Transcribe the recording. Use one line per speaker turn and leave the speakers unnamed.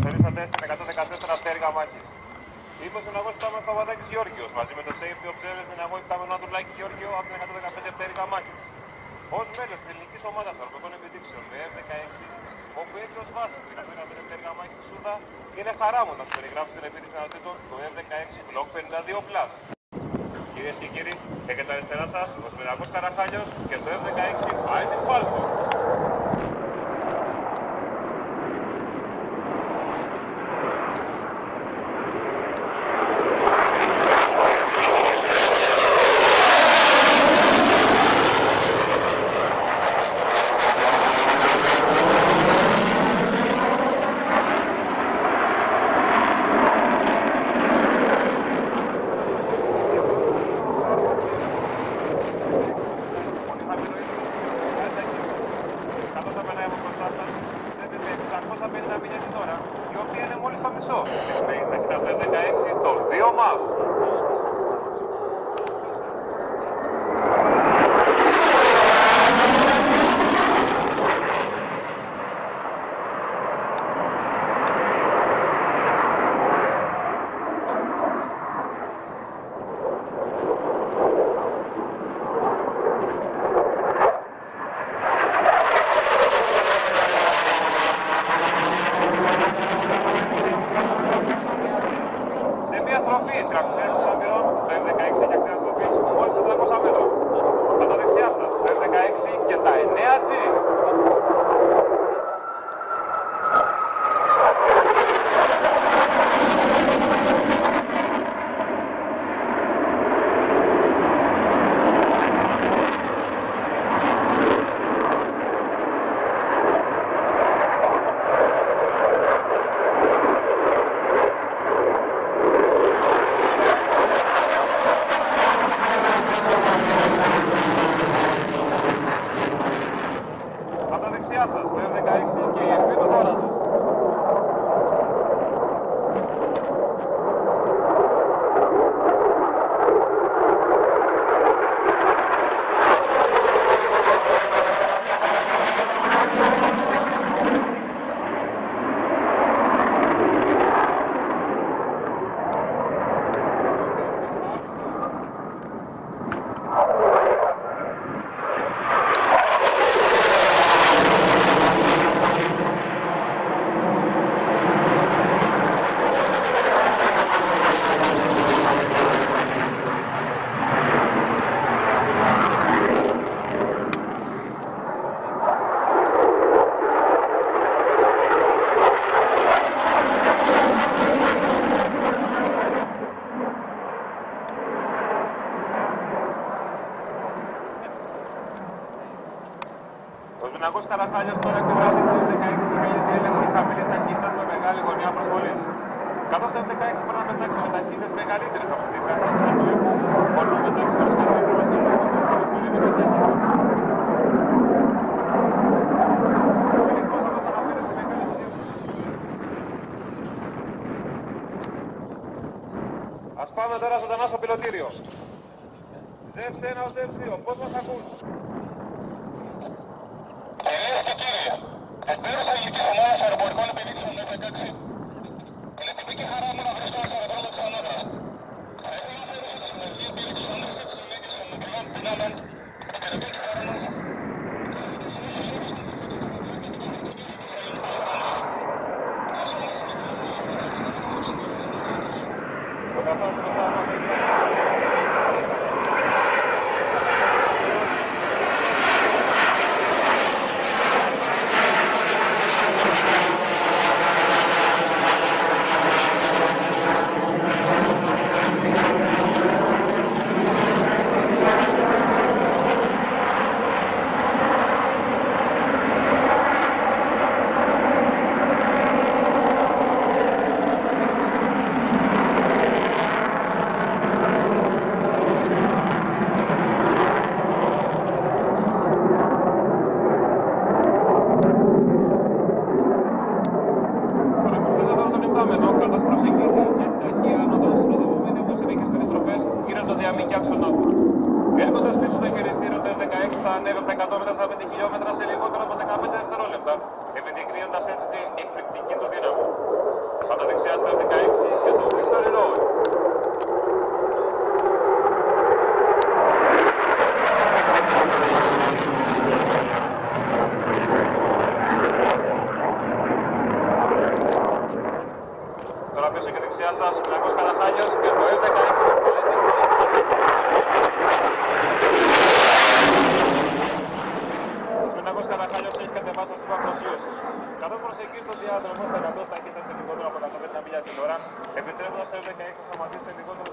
καλωσορίσατε στην 114 πτέρυγα μάχης. Είμαι στον αγώνα που στο Βαδάκης Γεώργιος, μαζί με το Safety Observer στην αγώνα που Ανδρουλάκη Γεώργιο από την 115 πτέρυγα μάχης. Ως μέλος της ελληνικής ομάδας αρπικών επιδείξεων VF16, όπου έχει ως βάση την 115 πτέρυγα μάχης στη Σούδα, είναι χαρά μου να σας περιγράψω την επίδειξη δυνατοτήτων του F16 Block 52+. Κυρίες και κύριοι, έχετε αριστερά σας ο Σμυριακός Καραχάλιος και το F16 Fighting Falcon. Η οποία είναι μόλις το μισό της μέγιστης ταχύτητας του F16 των 2 Mach. Στραξιές των πυρών, το F16 έχει ακτίνας τροφής μόλις 400 μέτρα. Κατά δεξιά σας, το F16 και τα 9G. Δεξιά σας, το F16 και η εκπή του θόρατου. Ο Σμυριακός Καραχάλιος τώρα επιδράτει το F16 με διέλευση χαμηλής ταχύτητας με μεγάλη γωνιά προσβολής. Καθώς το F16 μπορεί να πετάξει με ταχύτητες μεγαλύτερες από τη διαδικασία του Ανατολικού, μπορεί να πετάξει με σκαρβίδρομες σε πολύ μικρές ταχύτητες. Ας πάμε τώρα ζωντανά στο πιλωτήριο. Ζεύς 1 ως Ζεύς 2, πώς μας ακούς?
Κυρίες και κύριοι, εκπλήρωση ελληνικής ομάδας αεροπορικών επιδείξεων F16. Είναι τιμή και χαρά μου να βρίσκομαι στο αεροδρόμιο της Ανώδρας. Θα ήθελα να θεωρήσω τη σημερινή επίδειξη των F16 των μικρών δυνάμεων που υπηρετούν τη χώρα μας. Έρχοντας πίσω το χειριστήριο του F16 θα ανέβει από τα 100 μέτρα στα 5 χιλιόμετρα σε λιγότερο από 15 δευτερόλεπτα, επιδεικνύοντας έτσι την εκπληκτική του δύναμη.
Ολυμπιακός Καραχάλιος και το F16. Ο Ολυμπιακός Καραχάλιος έχει κατεβάσει το σύμπαν προσγείωσης. Καθώς προσεγγίζει τον διάδρομο στα 100 ταχύτητας σε λιγότερο από 150 μίλια την ώρα, επιτρέποντας το F16 να σταματήσει σε λιγότερο